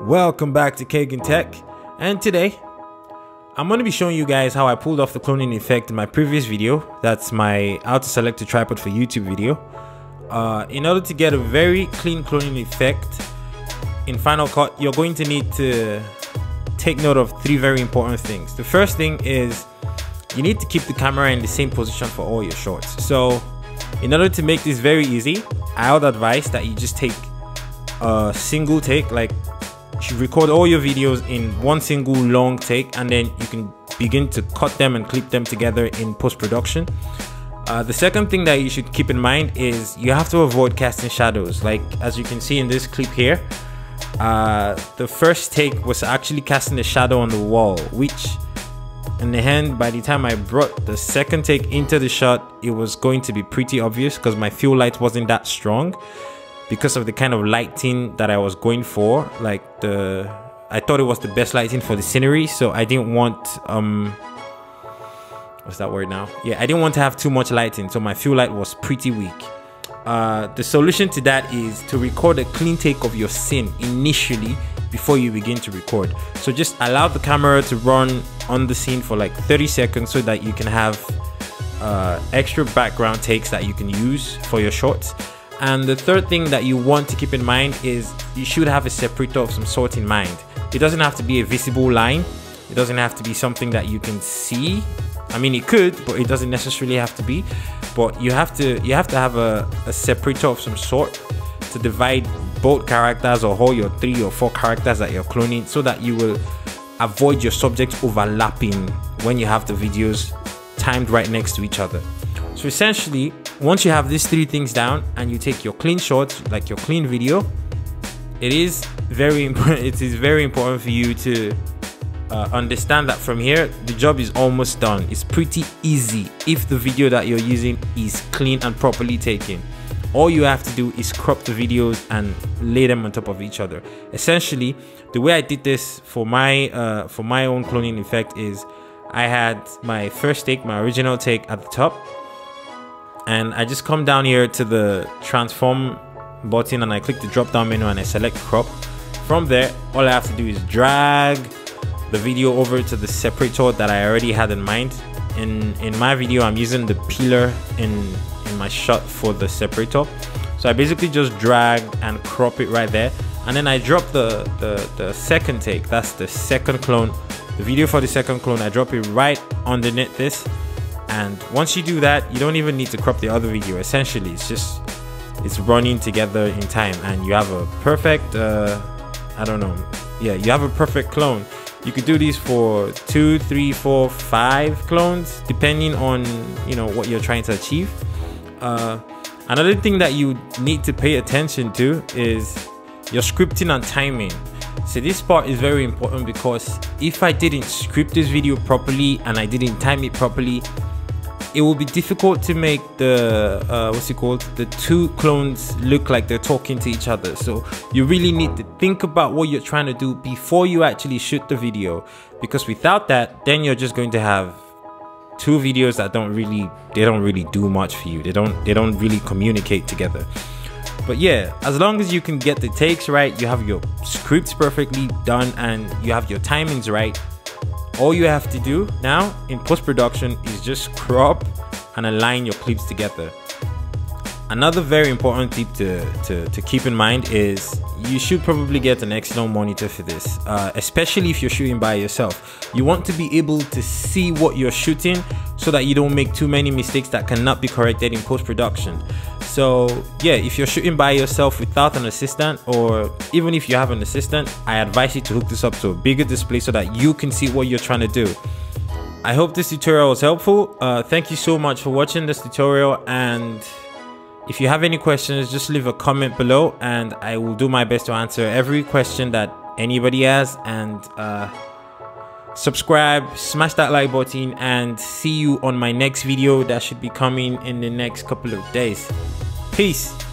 Welcome back to KaganTech, and today I'm going to be showing you guys how I pulled off the cloning effect in my previous video. That's my how to select a tripod for YouTube video. In order to get a very clean cloning effect in Final Cut, you're going to need to take note of three very important things. The first thing is you need to keep the camera in the same position for all your shots. So in order to make this very easy, I would advise that you just take a single take, like you should record all your videos in one single long take, and then you can begin to cut them and clip them together in post-production. The second thing that you should keep in mind is you have to avoid casting shadows. Like as you can see in this clip here, the first take was actually casting a shadow on the wall, which in the end, by the time I brought the second take into the shot, it was going to be pretty obvious because my fill light wasn't that strong because of the kind of lighting that I was going for. Like I thought it was the best lighting for the scenery, so I didn't want what's that word now? Yeah, I didn't want to have too much lighting, so my fill light was pretty weak. The solution to that is to record a clean take of your scene initially before you begin to record. So just allow the camera to run on the scene for like 30 seconds so that you can have extra background takes that you can use for your shots. And the third thing that you want to keep in mind is you should have a separator of some sort in mind. It doesn't have to be a visible line. It doesn't have to be something that you can see. I mean, it could, but it doesn't necessarily have to be. But you have to have a separator of some sort to divide both characters, or all your 3 or 4 characters that you're cloning, so that you will avoid your subjects overlapping when you have the videos timed right next to each other. So essentially, once you have these 3 things down and you take your clean shots, like your clean video, it is very important for you to understand that from here the job is almost done. It's pretty easy if the video that you're using is clean and properly taken. All you have to do is crop the videos and lay them on top of each other. Essentially, the way I did this for my own cloning effect is I had my first take, my original take at the top, and I just come down here to the transform button and I click the drop down menu and I select crop. From there, all I have to do is drag the video over to the separator that I already had in mind. In my video, I'm using the pillar in my shot for the separator. So I basically just drag and crop it right there, and then I drop the second take. That's the second clone, the video for the second clone. I drop it right underneath this, and once you do that, you don't even need to crop the other video. Essentially, it's running together in time, and you have a perfect I don't know, yeah, you have a perfect clone. You could do these for 2, 3, 4, 5 clones, depending on, you know, what you're trying to achieve. Another thing that you need to pay attention to is your scripting and timing. So this part is very important, because if I didn't script this video properly and I didn't time it properly, it will be difficult to make the the 2 clones look like they're talking to each other. So you really need to think about what you're trying to do before you actually shoot the video, because without that, then you're just going to have 2 videos that don't really do much for you. They don't really communicate together. But yeah, as long as you can get the takes right, you have your scripts perfectly done, and you have your timings right, all you have to do now in post-production is just crop and align your clips together. Another very important tip to keep in mind is you should probably get an external monitor for this, especially if you're shooting by yourself. You want to be able to see what you're shooting so that you don't make too many mistakes that cannot be corrected in post-production. So yeah, if you're shooting by yourself without an assistant, or even if you have an assistant, I advise you to hook this up to a bigger display so that you can see what you're trying to do. I hope this tutorial was helpful. Thank you so much for watching this tutorial, and if you have any questions, just leave a comment below and I will do my best to answer every question that anybody has. And subscribe, smash that like button, and see you on my next video that should be coming in the next couple of days. Peace.